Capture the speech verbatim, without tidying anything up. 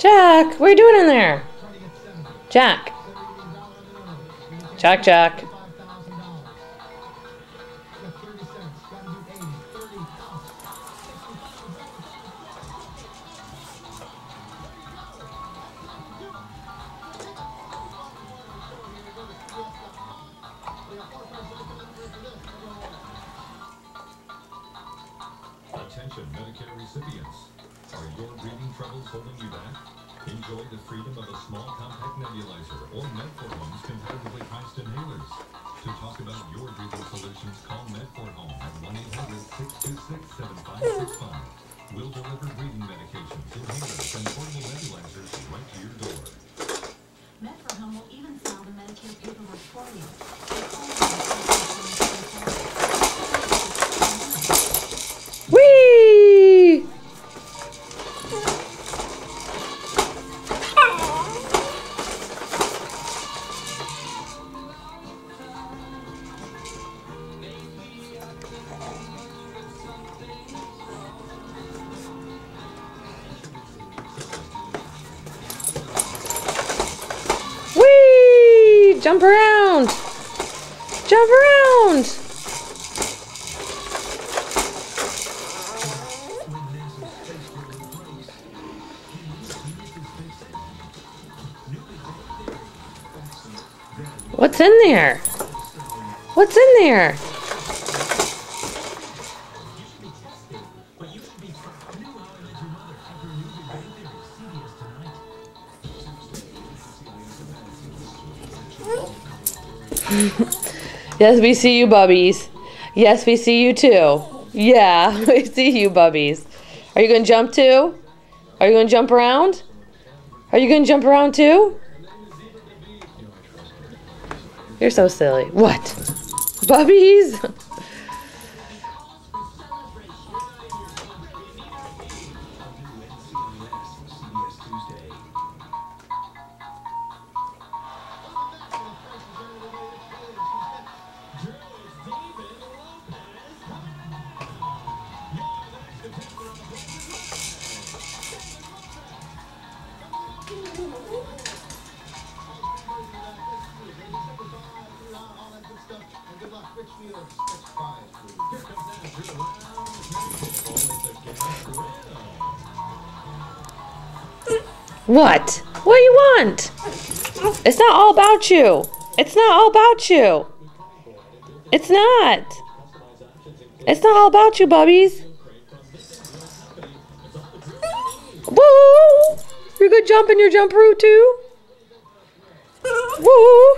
Jack, what are you doing in there? Jack. Jack, Jack. Attention Medicare recipients. Are your breathing troubles holding you back? Enjoy the freedom of a small compact nebulizer or Med4Home's competitively priced inhalers. To talk about your breathing solutions, call Med4Home at one eight hundred, six two six, seven five six five. We'll deliver breathing medications, inhalers, and portable nebulizers right to your door. Med4Home will even file the Medicare paperwork for you. Whee! Whee! Jump around! Jump around! What's in there? What's in there? Yes, we see you, bubbies. Yes, we see you too. Yeah, we see you, bubbies. Are you going to jump too? Are you going to jump around? Are you going to jump around too? You're so silly. What? Bubbies? What? What do you want? It's not all about you. It's not all about you. It's not. It's not all about you, bubbies. Woo! You're gonna jump in your jump-a-roo too? Woo!